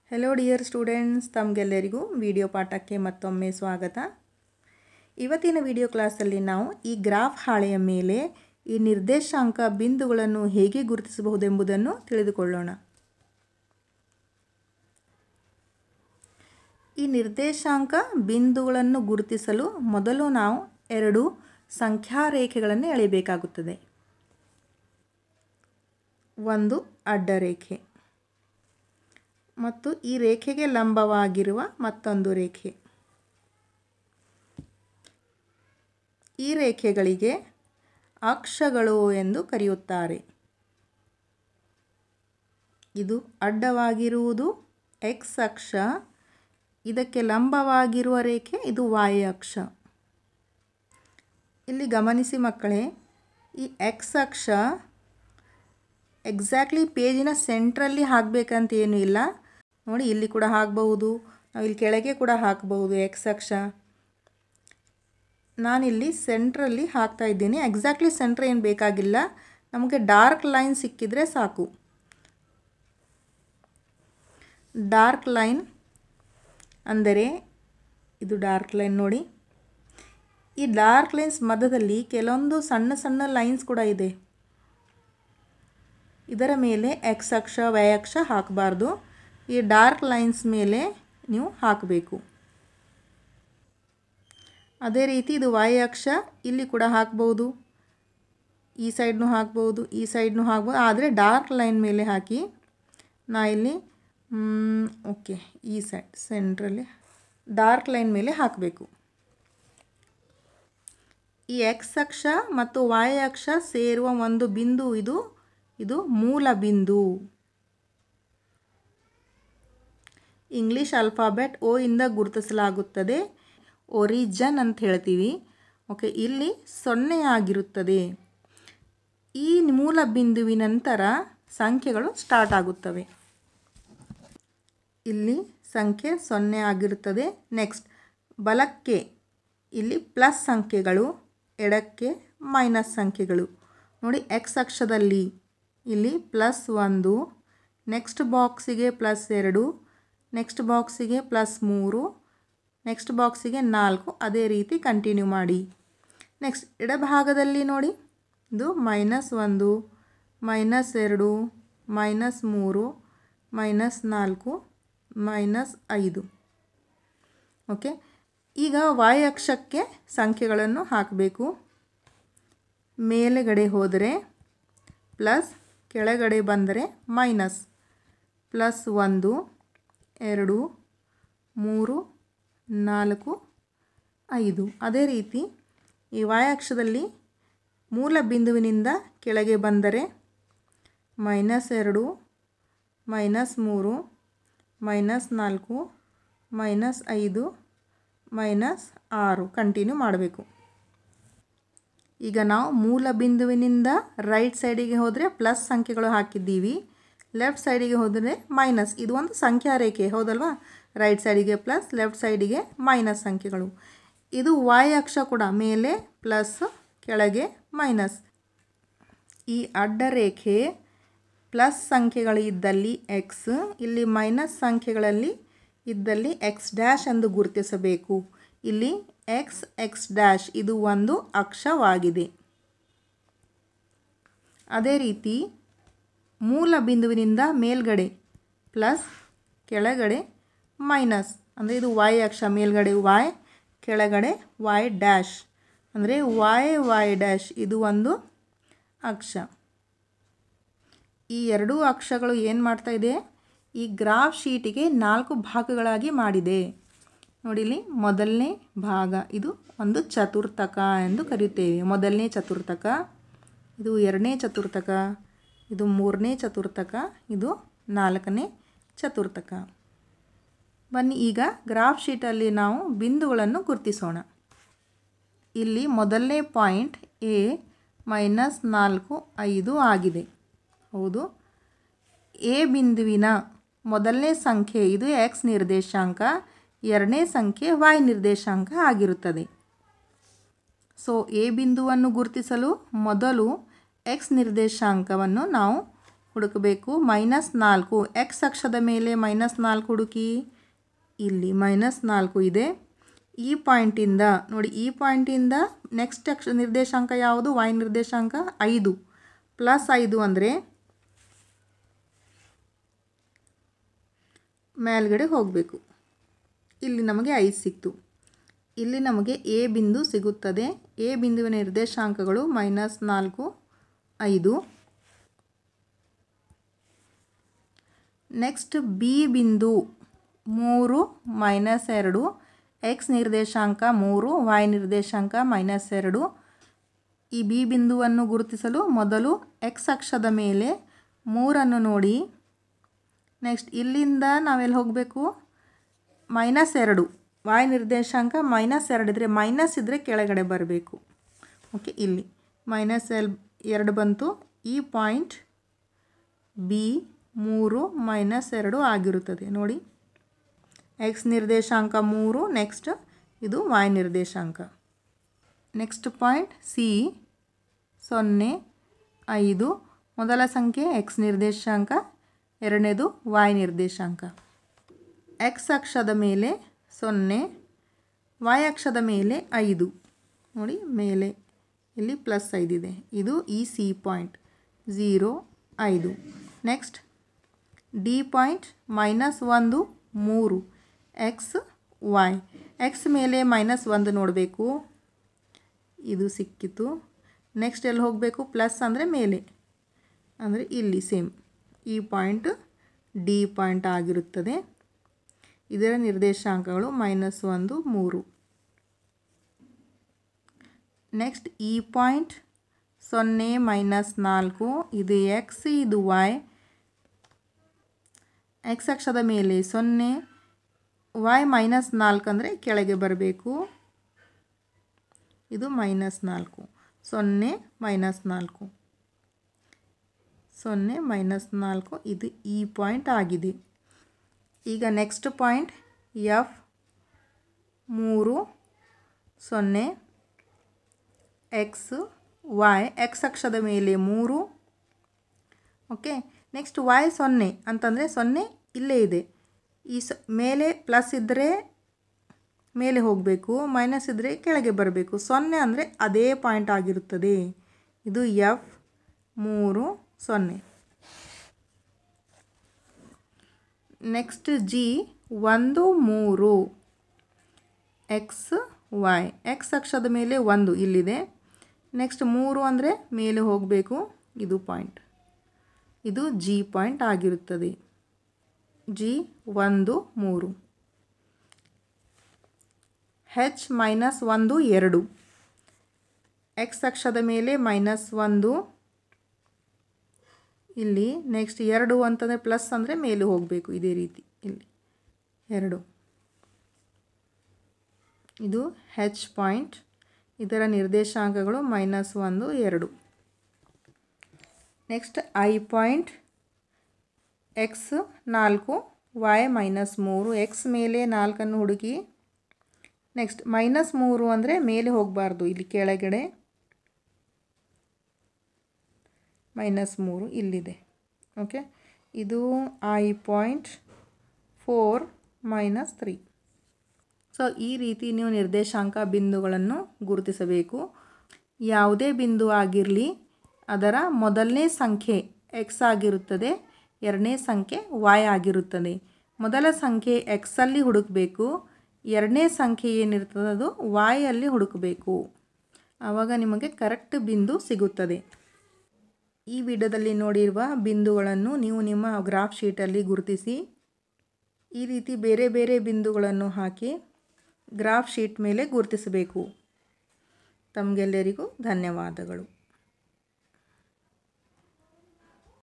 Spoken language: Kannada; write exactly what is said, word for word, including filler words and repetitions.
ಹೆಲೋ ಡಿಯರ್ ಸ್ಟೂಡೆಂಟ್ಸ್, ತಮಗೆಲ್ಲರಿಗೂ ವಿಡಿಯೋ ಪಾಠಕ್ಕೆ ಮತ್ತೊಮ್ಮೆ ಸ್ವಾಗತ. ಇವತ್ತಿನ ವಿಡಿಯೋ ಕ್ಲಾಸಲ್ಲಿ ನಾವು ಈ ಗ್ರಾಫ್ ಹಾಳೆಯ ಮೇಲೆ ಈ ನಿರ್ದೇಶಾಂಕ ಬಿಂದುಗಳನ್ನು ಹೇಗೆ ಗುರುತಿಸಬಹುದೆಂಬುದನ್ನು ತಿಳಿದುಕೊಳ್ಳೋಣ. ಈ ನಿರ್ದೇಶಾಂಕ ಬಿಂದುಗಳನ್ನು ಗುರುತಿಸಲು ಮೊದಲು ನಾವು ಎರಡು ಸಂಖ್ಯಾ ರೇಖೆಗಳನ್ನು ಎಳೆಯಬೇಕಾಗುತ್ತದೆ. ಒಂದು ಅಡ್ಡರೇಖೆ ಮತ್ತು ಈ ರೇಖೆಗೆ ಲಂಬವಾಗಿರುವ ಮತ್ತೊಂದು ರೇಖೆ. ಈ ರೇಖೆಗಳಿಗೆ ಅಕ್ಷಗಳು ಎಂದು ಕರೆಯುತ್ತಾರೆ. ಇದು ಅಡ್ಡವಾಗಿರುವುದು ಎಕ್ಸ್ ಅಕ್ಷ, ಇದಕ್ಕೆ ಲಂಬವಾಗಿರುವ ರೇಖೆ ಇದು ವೈ ಅಕ್ಷ. ಇಲ್ಲಿ ಗಮನಿಸಿ ಮಕ್ಕಳೇ, ಈ ಎಕ್ಸ್ ಅಕ್ಷ ಎಕ್ಸಾಕ್ಟ್ಲಿ ಪೇಜಿನ ಸೆಂಟ್ರಲ್ಲಿ ಹಾಕಬೇಕಂತ ಏನೂ ಇಲ್ಲ. ನೋಡಿ, ಇಲ್ಲಿ ಕೂಡ ಹಾಕಬಹುದು, ನಾವು ಇಲ್ಲಿ ಕೆಳಗೆ ಕೂಡ ಹಾಕಬಹುದು ಎಕ್ಸ್ ಅಕ್ಷ. ನಾನಿಲ್ಲಿ ಸೆಂಟ್ರಲ್ಲಿ ಹಾಕ್ತಾ ಇದ್ದೀನಿ. ಎಕ್ಸಾಕ್ಟ್ಲಿ ಸೆಂಟ್ರ್ ಏನು ಬೇಕಾಗಿಲ್ಲ, ನಮಗೆ ಡಾರ್ಕ್ ಲೈನ್ ಸಿಕ್ಕಿದರೆ ಸಾಕು. ಡಾರ್ಕ್ ಲೈನ್ ಅಂದರೆ ಇದು ಡಾರ್ಕ್ ಲೈನ್. ನೋಡಿ, ಈ ಡಾರ್ಕ್ ಲೈನ್ಸ್ ಮಧ್ಯದಲ್ಲಿ ಕೆಲವೊಂದು ಸಣ್ಣ ಸಣ್ಣ ಲೈನ್ಸ್ ಕೂಡ ಇದೆ. ಇದರ ಮೇಲೆ ಎಕ್ಸ್ ಅಕ್ಷ ವೈ ಅಕ್ಷ ಹಾಕಬಾರ್ದು, ಈ ಡಾರ್ಕ್ ಲೈನ್ಸ್ ಮೇಲೆ ನೀವು ಹಾಕಬೇಕು. ಅದೇ ರೀತಿ ಇದು ವೈ ಅಕ್ಷ, ಇಲ್ಲಿ ಕೂಡ ಹಾಕ್ಬೋದು, ಈ ಸೈಡ್ನೂ ಹಾಕ್ಬೋದು, ಈ ಸೈಡ್ನೂ ಹಾಕ್ಬೋದು, ಆದರೆ ಡಾರ್ಕ್ ಲೈನ್ ಮೇಲೆ ಹಾಕಿ. ನಾ ಇಲ್ಲಿ ಓಕೆ ಈ ಸೈಡ್ ಸೆಂಟ್ರಲ್ಲಿ ಡಾರ್ಕ್ ಲೈನ್ ಮೇಲೆ ಹಾಕಬೇಕು. ಈ ಎಕ್ಸ್ ಅಕ್ಷ ಮತ್ತು ವೈ ಅಕ್ಷ ಸೇರುವ ಒಂದು ಬಿಂದು ಇದು ಇದು ಮೂಲ ಬಿಂದು. ಇಂಗ್ಲಿಷ್ ಆಲ್ಫಾಬೆಟ್ ಓ ಇಂದ ಗುರುತಿಸಲಾಗುತ್ತದೆ. ಒರಿಜಿನ್ ಅಂತ ಹೇಳ್ತೀವಿ. ಓಕೆ, ಇಲ್ಲಿ ಸೊನ್ನೆ ಆಗಿರುತ್ತದೆ. ಈ ಮೂಲ ಬಿಂದುವಿನ ನಂತರ ಸಂಖ್ಯೆಗಳು ಸ್ಟಾರ್ಟ್ ಆಗುತ್ತವೆ. ಇಲ್ಲಿ ಸಂಖ್ಯೆ ಸೊನ್ನೆ ಆಗಿರುತ್ತದೆ. ನೆಕ್ಸ್ಟ್ ಬಲಕ್ಕೆ ಇಲ್ಲಿ ಪ್ಲಸ್ ಸಂಖ್ಯೆಗಳು, ಎಡಕ್ಕೆ ಮೈನಸ್ ಸಂಖ್ಯೆಗಳು. ನೋಡಿ, ಎಕ್ಸ್ ಅಕ್ಷದಲ್ಲಿ ಇಲ್ಲಿ ಪ್ಲಸ್ ಒಂದು, ನೆಕ್ಸ್ಟ್ ಬಾಕ್ಸಿಗೆ ಪ್ಲಸ್ ಎರಡು, ನೆಕ್ಸ್ಟ್ ಬಾಕ್ಸಿಗೆ ಪ್ಲಸ್ ಮೂರು, ನೆಕ್ಸ್ಟ್ ಬಾಕ್ಸಿಗೆ ನಾಲ್ಕು, ಅದೇ ರೀತಿ ಕಂಟಿನ್ಯೂ ಮಾಡಿ. ನೆಕ್ಸ್ಟ್ ಎಡಭಾಗದಲ್ಲಿ ನೋಡಿ, ಇದು ಮೈನಸ್ ಒಂದು, ಮೈನಸ್ ಎರಡು, ಮೈನಸ್ ಮೂರು, ಮೈನಸ್ ನಾಲ್ಕು, ಮೈನಸ್ ಐದು. ಓಕೆ, ಈಗ ವೈ ಅಕ್ಷಕ್ಕೆ ಸಂಖ್ಯೆಗಳನ್ನು ಹಾಕಬೇಕು. ಮೇಲೆಗಡೆ ಹೋದರೆ ಪ್ಲಸ್, ಕೆಳಗಡೆ ಬಂದರೆ ಮೈನಸ್. ಪ್ಲಸ್ ಒಂದು, ಎರಡು, ಮೂರು, ನಾಲ್ಕು, ಐದು. ಅದೇ ರೀತಿ ಈ ವೈ ಅಕ್ಷದಲ್ಲಿ ಮೂಲ ಬಿಂದುವಿನಿಂದ ಕೆಳಗೆ ಬಂದರೆ ಮೈನಸ್ ಎರಡು, ಮೈನಸ್ ಮೂರು, ಮೈನಸ್ ನಾಲ್ಕು, ಮೈನಸ್ ಐದು, ಮೈನಸ್ ಆರು, ಕಂಟಿನ್ಯೂ ಮಾಡಬೇಕು. ಈಗ ನಾವು ಮೂಲ ಬಿಂದುವಿನಿಂದ ರೈಟ್ ಸೈಡಿಗೆ ಹೋದರೆ ಪ್ಲಸ್ ಸಂಖ್ಯೆಗಳು ಹಾಕಿದ್ದೀವಿ, ಲೆಫ್ಟ್ ಸೈಡಿಗೆ ಹೋದರೆ ಮೈನಸ್. ಇದು ಒಂದು ಸಂಖ್ಯಾ ರೇಖೆ, ಹೌದಲ್ವಾ? ರೈಟ್ ಸೈಡಿಗೆ ಪ್ಲಸ್, ಲೆಫ್ಟ್ ಸೈಡಿಗೆ ಮೈನಸ್ ಸಂಖ್ಯೆಗಳು. ಇದು ವೈ ಅಕ್ಷ ಕೂಡ, ಮೇಲೆ ಪ್ಲಸ್, ಕೆಳಗೆ ಮೈನಸ್. ಈ ಅಡ್ಡ ರೇಖೆ ಪ್ಲಸ್ ಸಂಖ್ಯೆಗಳು ಇದ್ದಲ್ಲಿ ಎಕ್ಸ್, ಇಲ್ಲಿ ಮೈನಸ್ ಸಂಖ್ಯೆಗಳಲ್ಲಿ ಇದ್ದಲ್ಲಿ ಎಕ್ಸ್ ಡ್ಯಾಶ್ ಎಂದು ಗುರುತಿಸಬೇಕು. ಇಲ್ಲಿ ಎಕ್ಸ್ ಎಕ್ಸ್ ಡ್ಯಾಶ್ ಇದು ಒಂದು ಅಕ್ಷವಾಗಿದೆ. ಅದೇ ರೀತಿ ಮೂಲ ಬಿಂದುವಿನಿಂದ ಮೇಲ್ಗಡೆ ಪ್ಲಸ್, ಕೆಳಗಡೆ ಮೈನಸ್, ಅಂದರೆ ಇದು ವೈ ಅಕ್ಷ. ಮೇಲ್ಗಡೆ ವೈ, ಕೆಳಗಡೆ ವೈ ಡ್ಯಾಶ್, ಅಂದರೆ ವೈ ವೈ ಡ್ಯಾಶ್ ಇದು ಒಂದು ಅಕ್ಷ. ಈ ಎರಡೂ ಅಕ್ಷಗಳು ಏನು ಮಾಡ್ತಾ ಇದೆ, ಈ ಗ್ರಾಫ್ ಶೀಟಿಗೆ ನಾಲ್ಕು ಭಾಗಗಳಾಗಿ ಮಾಡಿದೆ. ನೋಡಿಲಿ, ಮೊದಲನೇ ಭಾಗ ಇದು ಒಂದು ಚತುರ್ಥಕ ಎಂದು ಕರೆಯುತ್ತೇವೆ. ಮೊದಲನೇ ಚತುರ್ಥಕ, ಇದು ಎರಡನೇ ಚತುರ್ಥಕ, ಇದು ಮೂರನೇ ಚತುರ್ಥಕ, ಇದು ನಾಲ್ಕನೇ ಚತುರ್ಥಕ. ಬನ್ನಿ ಈಗ ಗ್ರಾಫ್ ಶೀಟಲ್ಲಿ ನಾವು ಬಿಂದುಗಳನ್ನು ಗುರುತಿಸೋಣ. ಇಲ್ಲಿ ಮೊದಲನೇ ಪಾಯಿಂಟ್ ಎ ಮೈನಸ್ ನಾಲ್ಕು ಐದು ಆಗಿದೆ. ಹೌದು, ಎ ಬಿಂದುವಿನ ಮೊದಲನೇ ಸಂಖ್ಯೆ ಇದು ಎಕ್ಸ್ ನಿರ್ದೇಶಾಂಕ, ಎರಡನೇ ಸಂಖ್ಯೆ ವೈ ನಿರ್ದೇಶಾಂಕ ಆಗಿರುತ್ತದೆ. ಸೊ ಎ ಬಿಂದುವನ್ನು ಗುರುತಿಸಲು ಮೊದಲು ಎಕ್ಸ್ ನಿರ್ದೇಶಾಂಕವನ್ನು ನಾವು ಹುಡುಕಬೇಕು ಮೈನಸ್ ನಾಲ್ಕು. ಎಕ್ಸ್ ಅಕ್ಷದ ಮೇಲೆ ಮೈನಸ್ ನಾಲ್ಕು ಹುಡುಕಿ. ಇಲ್ಲಿ ಮೈನಸ್ ನಾಲ್ಕು ಇದೆ. ಈ ಪಾಯಿಂಟಿಂದ ನೋಡಿ, ಈ ಪಾಯಿಂಟಿಂದ ನೆಕ್ಸ್ಟ್ ಅಕ್ಷ ನಿರ್ದೇಶಾಂಕ ಯಾವುದು? ವೈ ನಿರ್ದೇಶಾಂಕ ಐದು. ಪ್ಲಸ್ ಐದು ಅಂದರೆ ಮೇಲ್ಗಡೆ ಹೋಗಬೇಕು. ಇಲ್ಲಿ ನಮಗೆ ಐದು ಸಿಕ್ತು. ಇಲ್ಲಿ ನಮಗೆ ಎ ಬಿಂದು ಸಿಗುತ್ತದೆ. ಎ ಬಿಂದುವಿನ ನಿರ್ದೇಶಾಂಕಗಳು ಮೈನಸ್ ನಾಲ್ಕು, ಐದು. ನೆಕ್ಸ್ಟ್ ಬಿ ಬಿಂದು ಮೂರು ಮೈನಸ್ ಎರಡು. ಎಕ್ಸ್ ನಿರ್ದೇಶಾಂಕ ಮೂರು, ವೈ ನಿರ್ದೇಶಾಂಕ ಮೈನಸ್ ಎರಡು. ಈ ಬಿ ಬಿಂದುವನ್ನು ಗುರುತಿಸಲು ಮೊದಲು ಎಕ್ಸ್ ಅಕ್ಷದ ಮೇಲೆ ಮೂರನ್ನು ನೋಡಿ. ನೆಕ್ಸ್ಟ್ ಇಲ್ಲಿಂದ ನಾವೆಲ್ಲಿ ಹೋಗಬೇಕು? ಮೈನಸ್ ಎರಡು. ವೈ ನಿರ್ದೇಶಾಂಕ ಮೈನಸ್ ಎರಡು ಇದ್ದರೆ, ಮೈನಸ್ ಇದ್ದರೆ ಕೆಳಗಡೆ ಬರಬೇಕು. ಓಕೆ, ಇಲ್ಲಿ ಮೈನಸ್ ಎಲ್ ಎರಡು ಬಂತು. ಈ ಪಾಯಿಂಟ್ ಬಿ ಮೂರು ಮೈನಸ್ ಎರಡು ಆಗಿರುತ್ತದೆ. ನೋಡಿ, ಎಕ್ಸ್ ನಿರ್ದೇಶಾಂಕ ಮೂರು, ನೆಕ್ಸ್ಟ್ ಇದು ವೈ ನಿರ್ದೇಶಾಂಕ. ನೆಕ್ಸ್ಟ್ ಪಾಯಿಂಟ್ ಸಿ ಸೊನ್ನೆ, ಐದು. ಮೊದಲ ಸಂಖ್ಯೆ ಎಕ್ಸ್ ನಿರ್ದೇಶಾಂಕ, ಎರಡನೇದು ವೈ ನಿರ್ದೇಶಾಂಕ. ಎಕ್ಸ್ ಅಕ್ಷದ ಮೇಲೆ ಸೊನ್ನೆ, ವೈ ಅಕ್ಷದ ಮೇಲೆ ಐದು. ನೋಡಿ ಮೇಲೆ ಇಲ್ಲಿ ಪ್ಲಸ್ ಐದಿದೆ. ಇದು ಈ ಸಿ ಪಾಯಿಂಟ್ ಝೀರೋ, ಐದು. ನೆಕ್ಸ್ಟ್ ಡಿ ಪಾಯಿಂಟ್ ಮೈನಸ್ ಒಂದು, ಮೂರು. X Y. ಎಕ್ಸ್ ಮೇಲೆ ಮೈನಸ್ ಒಂದು ನೋಡಬೇಕು. ಇದು ಸಿಕ್ಕಿತು. ನೆಕ್ಸ್ಟ್ ಎಲ್ಲಿ ಹೋಗಬೇಕು? ಪ್ಲಸ್ ಅಂದರೆ ಮೇಲೆ, ಅಂದರೆ ಇಲ್ಲಿ ಸೇಮ್ ಈ ಪಾಯಿಂಟ್ ಡಿ ಪಾಯಿಂಟ್ ಆಗಿರುತ್ತದೆ. ಇದರ ನಿರ್ದೇಶಾಂಕಗಳು ಮೈನಸ್ ಒಂದು, ಮೂರು. ನೆಕ್ಸ್ಟ್ ಈ ಪಾಯಿಂಟ್ ಸೊನ್ನೆ ಮೈನಸ್ ನಾಲ್ಕು. ಇದು ಎಕ್ಸ್, ಇದು ವೈ. ಎಕ್ಸ್ ಅಕ್ಷದ ಮೇಲೆ ಸೊನ್ನೆ, ವೈ ಮೈನಸ್ ನಾಲ್ಕು ಅಂದರೆ ಕೆಳಗೆ ಬರಬೇಕು. ಇದು ಮೈನಸ್ ನಾಲ್ಕು. ಸೊನ್ನೆ ಮೈನಸ್ ನಾಲ್ಕು, ಸೊನ್ನೆ ಮೈನಸ್ ನಾಲ್ಕು. ಇದು ಈ ಪಾಯಿಂಟ್ ಆಗಿದೆ. ಈಗ ನೆಕ್ಸ್ಟ್ ಪಾಯಿಂಟ್ ಎಫ್ ಮೂರು, ಸೊನ್ನೆ. X Y. ಎಕ್ಸ್ ಅಕ್ಷದ ಮೇಲೆ ಮೂರು. ಓಕೆ, ನೆಕ್ಸ್ಟ್ ವೈ ಸೊನ್ನೆ ಅಂತಂದರೆ ಸೊನ್ನೆ ಇಲ್ಲೇ ಇದೆ. ಈ ಸ ಮೇಲೆ ಪ್ಲಸ್ ಇದ್ದರೆ ಮೇಲೆ ಹೋಗಬೇಕು, ಮೈನಸ್ ಇದ್ದರೆ ಕೆಳಗೆ ಬರಬೇಕು. ಸೊನ್ನೆ ಅಂದರೆ ಅದೇ ಪಾಯಿಂಟ್ ಆಗಿರುತ್ತದೆ. ಇದು ಎಫ್ ಮೂರು, ಸೊನ್ನೆ. ನೆಕ್ಸ್ಟ್ ಜಿ ಒಂದು, ಮೂರು. X Y. ಎಕ್ಸ್ ಅಕ್ಷದ ಮೇಲೆ ಒಂದು ಇಲ್ಲಿದೆ. ನೆಕ್ಸ್ಟ್ ಮೂರು ಅಂದರೆ ಮೇಲೆ ಹೋಗಬೇಕು. ಇದು ಪಾಯಿಂಟ್, ಇದು ಜಿ ಪಾಯಿಂಟ್ ಆಗಿರುತ್ತದೆ. ಜಿ ಒಂದು, ಮೂರು. ಹೆಚ್ ಮೈನಸ್ ಒಂದು, ಎರಡು. ಎಕ್ಸ್ ಅಕ್ಷದ ಮೇಲೆ ಮೈನಸ್ ಒಂದು ಇಲ್ಲಿ. ನೆಕ್ಸ್ಟ್ ಎರಡು ಅಂತಂದರೆ ಪ್ಲಸ್ ಅಂದರೆ ಮೇಲೆ ಹೋಗಬೇಕು. ಇದೇ ರೀತಿ ಇಲ್ಲಿ ಎರಡು. ಇದು ಹೆಚ್ ಪಾಯಿಂಟ್. ಇದರ ನಿರ್ದೇಶಾಂಕಗಳು ಮೈನಸ್ ಒಂದು, ಎರಡು. ನೆಕ್ಸ್ಟ್ ಐ ಪಾಯಿಂಟ್ ಎಕ್ಸ್ ನಾಲ್ಕು, ವೈ ಮೈನಸ್ ಮೂರು. ಎಕ್ಸ್ ಮೇಲೆ ನಾಲ್ಕನ್ನು ಹುಡುಕಿ. ನೆಕ್ಸ್ಟ್ ಮೈನಸ್ ಮೂರು ಅಂದರೆ ಮೇಲೆ ಹೋಗಬಾರ್ದು, ಇಲ್ಲಿ ಕೆಳಗಡೆ ಮೈನಸ್ ಮೂರು ಇಲ್ಲಿದೆ. ಓಕೆ, ಇದು I point four minus three. So ಈ ರೀತಿ ನೀವು ನಿರ್ದೇಶಾಂಕ ಬಿಂದುಗಳನ್ನು ಗುರುತಿಸಬೇಕು. ಯಾವುದೇ ಬಿಂದು ಆಗಿರಲಿ, ಅದರ ಮೊದಲನೇ ಸಂಖ್ಯೆ ಎಕ್ಸ್ ಆಗಿರುತ್ತದೆ, ಎರಡನೇ ಸಂಖ್ಯೆ ವೈ ಆಗಿರುತ್ತದೆ. ಮೊದಲ ಸಂಖ್ಯೆ ಎಕ್ಸಲ್ಲಿ ಹುಡುಕಬೇಕು, ಎರಡನೇ ಸಂಖ್ಯೆ ಏನಿರ್ತದೆ ಅದು ವೈಯಲ್ಲಿ ಹುಡುಕಬೇಕು. ಆವಾಗ ನಿಮಗೆ ಕರೆಕ್ಟ್ ಬಿಂದು ಸಿಗುತ್ತದೆ. ಈ ವಿಡಿಯೋದಲ್ಲಿ ನೋಡಿರುವ ಬಿಂದುಗಳನ್ನು ನೀವು ನಿಮ್ಮ ಗ್ರಾಫ್ ಶೀಟಲ್ಲಿ ಗುರುತಿಸಿ. ಈ ರೀತಿ ಬೇರೆ ಬೇರೆ ಬಿಂದುಗಳನ್ನು ಹಾಕಿ ಗ್ರಾಫ್ ಶೀಟ್ ಮೇಲೆ ಗುರುತಿಸಬೇಕು. ತಮಗೆಲ್ಲರಿಗೂ ಧನ್ಯವಾದಗಳು.